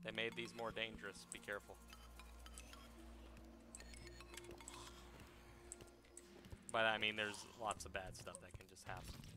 They made these more dangerous. Be careful. But I mean, there's lots of bad stuff that can just happen.